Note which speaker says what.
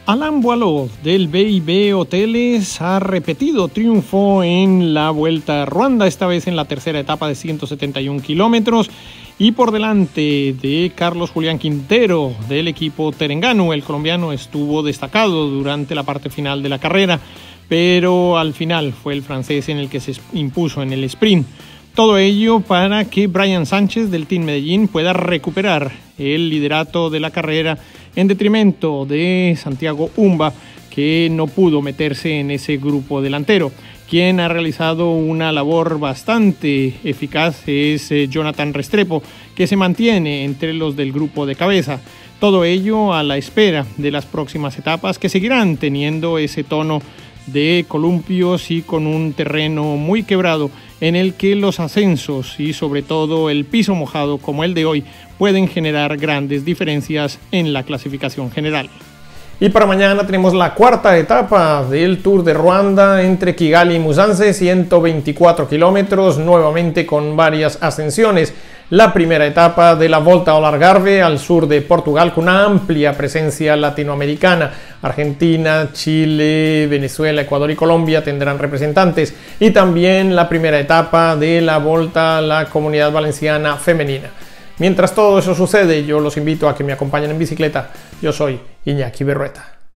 Speaker 1: Alain Boilot del BIB Hoteles ha repetido triunfo en la Vuelta a Ruanda, esta vez en la tercera etapa de 171 kilómetros y por delante de Carlos Julián Quintero del equipo Terengganu. El colombiano estuvo destacado durante la parte final de la carrera, pero al final fue el francés en el que se impuso en el sprint. Todo ello para que Brian Sánchez del Team Medellín pueda recuperar el liderato de la carrera en detrimento de Santiago Umba, que no pudo meterse en ese grupo delantero. Quien ha realizado una labor bastante eficaz es Jonathan Restrepo, que se mantiene entre los del grupo de cabeza. Todo ello a la espera de las próximas etapas, que seguirán teniendo ese tono de columpios y con un terreno muy quebrado en el que los ascensos y sobre todo el piso mojado como el de hoy pueden generar grandes diferencias en la clasificación general. Y para mañana tenemos la cuarta etapa del Tour de Ruanda entre Kigali y Musanze, 124 kilómetros, nuevamente con varias ascensiones. La primera etapa de la Volta ao Algarve al sur de Portugal con una amplia presencia latinoamericana. Argentina, Chile, Venezuela, Ecuador y Colombia tendrán representantes. Y también la primera etapa de la Volta a la Comunidad Valenciana femenina. Mientras todo eso sucede, yo los invito a que me acompañen en bicicleta. Yo soy Iñaki Berrueta.